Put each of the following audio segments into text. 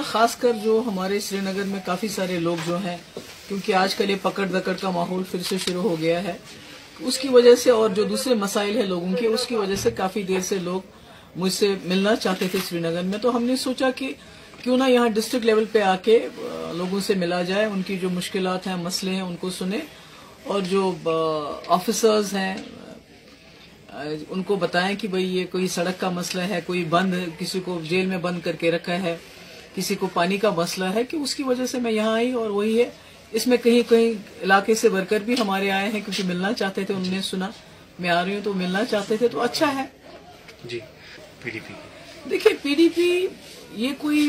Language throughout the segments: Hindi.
खासकर जो हमारे श्रीनगर में काफी सारे लोग जो हैं, क्योंकि आजकल ये पकड़ दकड़ का माहौल फिर से शुरू हो गया है, उसकी वजह से और जो दूसरे मसाइल है लोगों के, उसकी वजह से काफी देर से लोग मुझसे मिलना चाहते थे श्रीनगर में। तो हमने सोचा कि क्यों ना यहाँ डिस्ट्रिक्ट लेवल पे आके लोगों से मिला जाए, उनकी जो मुश्किलात हैं, मसले हैं, उनको सुने, और जो ऑफिसर्स हैं उनको बताएं कि भाई ये कोई सड़क का मसला है, कोई बंद, किसी को जेल में बंद करके रखा है, किसी को पानी का मसला है, कि उसकी वजह से मैं यहाँ आई। और वही है, इसमें कहीं कहीं इलाके से वर्कर भी हमारे आए हैं, क्योंकि मिलना चाहते थे, उन्होंने सुना मैं आ रही हूँ तो मिलना चाहते थे, तो अच्छा है जी। पीडीपी, देखिए पीडीपी ये कोई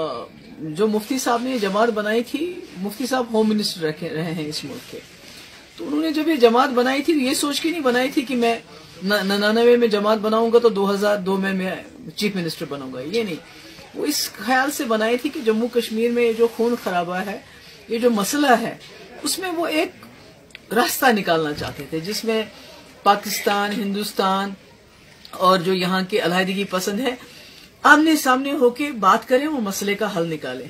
जो मुफ्ती साहब ने जमात बनाई थी, मुफ्ती साहब होम मिनिस्टर रहे हैं इस मुल्क के, तो उन्होंने जब ये जमात बनाई थी ये सोच के नहीं बनाई थी कि मैं 99 में जमात बनाऊंगा तो 2002 में मैं चीफ मिनिस्टर बनूंगा, ये नहीं। वो इस ख्याल से बनाई थी कि जम्मू कश्मीर में ये जो खून खराबा है, ये जो मसला है, उसमें वो एक रास्ता निकालना चाहते थे जिसमें पाकिस्तान, हिंदुस्तान और जो यहाँ के अलहदगी पसंद है आमने सामने होके बात करें, वो मसले का हल निकालें।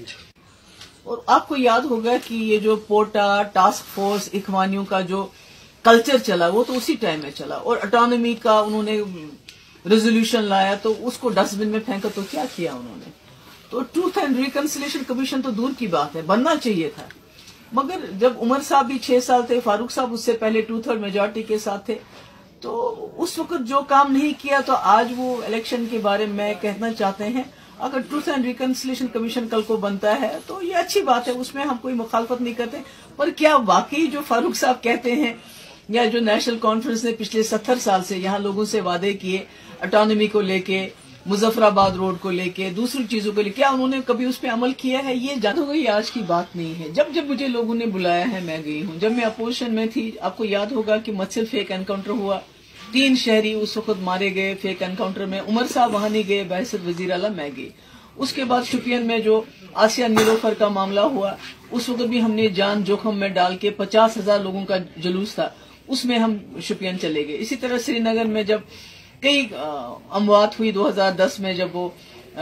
और आपको याद होगा कि ये जो पोटा, टास्क फोर्स, इखवानियों का जो कल्चर चला, वो तो उसी टाइम में चला, और ऑटोनॉमी का उन्होंने रेजोल्यूशन लाया तो उसको डस्टबिन में फेंका, तो क्या किया उन्होंने? तो ट्रूथ एंड रिकंसिलिएशन कमीशन तो दूर की बात है, बनना चाहिए था। मगर जब उमर साहब भी 6 साल थे, फारूक साहब उससे पहले 2/3 मेजोरिटी के साथ थे, तो उस वक्त जो काम नहीं किया, तो आज वो इलेक्शन के बारे में कहना चाहते हैं। अगर ट्रूथ एंड रिकंसिलिएशन कमीशन कल को बनता है तो ये अच्छी बात है, उसमें हम कोई मुखालफत नहीं करते। पर क्या वाकई जो फारूक साहब कहते हैं, या जो नेशनल कॉन्फ्रेंस ने पिछले 70 साल से यहाँ लोगों से वादे किए, ऑटोनॉमी को लेके, मुजफ्फराबाद रोड को लेके, दूसरी चीजों को लेके, क्या उन्होंने कभी उस पर अमल किया है? ये जान हो गई, आज की बात नहीं है। जब जब मुझे लोगों ने बुलाया है मैं गई हूँ। जब मैं अपोजिशन में थी, आपको याद होगा कि मत्सिल फेक एनकाउंटर हुआ, 3 शहरी उस वक्त मारे गए फेक एनकाउंटर में। उमर साहब वहां नहीं गए, बहसत वजीर आला मैं गई। उसके बाद शुपियन में जो आसिया नीलोफर का मामला हुआ, उस वक्त भी हमने जान जोखम में डाल के 50,000 लोगों का जुलूस था, उसमें हम शुपियन चले गए। इसी तरह श्रीनगर में जब कई अमवात हुई 2010 में, जब वो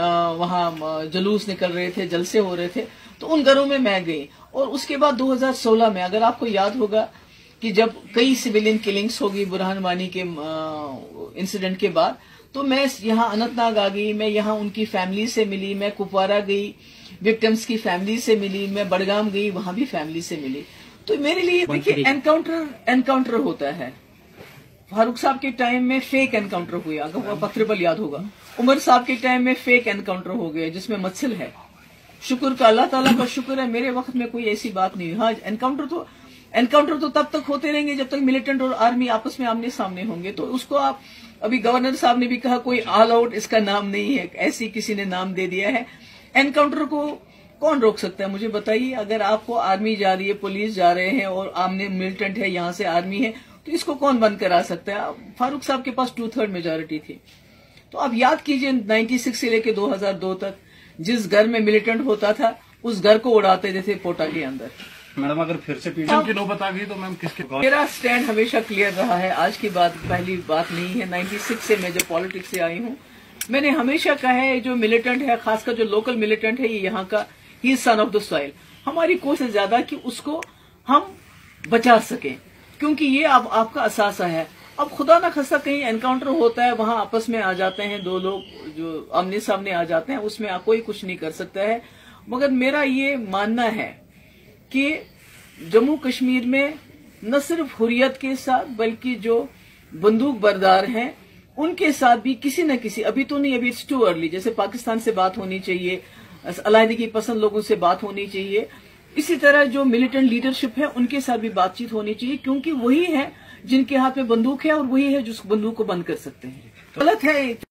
वहां जुलूस निकल रहे थे, जलसे हो रहे थे, तो उन घरों में मैं गई। और उसके बाद 2016 में, अगर आपको याद होगा कि जब कई सिविलियन किलिंग्स होगी बुरहान वानी के इंसिडेंट के बाद, तो मैं यहाँ अनंतनाग आ गई, मैं यहाँ उनकी फैमिली से मिली, मैं कुपवारा गई, विक्टिम्स की फैमिली से मिली, मैं बड़गाम गई, वहां भी फैमिली से मिली। तो मेरे लिए देखिए एनकाउंटर होता है। फारूक साहब के टाइम में फेक एनकाउंटर हुए, अगर पत्रबल याद होगा। उमर साहब के टाइम में फेक एनकाउंटर हो गए जिसमें मत्सिल है। शुक्र का, अल्लाह ताला का शुक्र है, मेरे वक्त में कोई ऐसी बात नहीं हुई। हाँ, एनकाउंटर तो तब तक होते रहेंगे जब तक मिलिटेंट और आर्मी आपस में आमने सामने होंगे। तो उसको आप, अभी गवर्नर साहब ने भी कहा कोई ऑल आउट इसका नाम नहीं है, ऐसी किसी ने नाम दे दिया है। एनकाउंटर को कौन रोक सकता है, मुझे बताइए। अगर आपको आर्मी जा रही है, पुलिस जा रहे हैं और आमने मिलिटेंट है, यहाँ से आर्मी है, तो इसको कौन बंद करा सकता है? फारूक साहब के पास 2/3 मेजोरिटी थी। तो आप याद कीजिए 96 से लेके 2002 तक जिस घर में मिलिटेंट होता था, उस घर को उड़ाते थे पोटा के अंदर। मैडम अगर फिर से पीडीएम की नौबत आ गई तो मैम किसके? मेरा स्टैंड हमेशा क्लियर रहा है, आज की बात पहली बात नहीं है। 96 से मैं जब पॉलिटिक्स से आई हूँ, मैंने हमेशा कहा है जो मिलिटेंट है, खासकर जो लोकल मिलिटेंट है, ये यहाँ का, ही सन ऑफ द सॉइल। हमारी कोशिश ज्यादा कि उसको हम बचा सकें, क्योंकि ये अब आपका असासा है। अब खुदा ना खास्ता कहीं एनकाउंटर होता है, वहां आपस में आ जाते हैं 2 लोग जो आमने सामने आ जाते हैं, उसमें कोई कुछ नहीं कर सकता है। मगर मेरा ये मानना है कि जम्मू कश्मीर में न सिर्फ हुर्रियत के साथ, बल्कि जो बंदूक बरदार हैं उनके साथ भी किसी न किसी, अभी तो नहीं, अभी इट्स टू अर्ली, जैसे पाकिस्तान से बात होनी चाहिए, अलहदगी पसंद लोगों से बात होनी चाहिए, इसी तरह जो मिलिटेंट लीडरशिप है उनके साथ भी बातचीत होनी चाहिए, क्योंकि वही है जिनके हाथ में बंदूक है और वही है जो उस बंदूक को बंद कर सकते हैं। गलत है।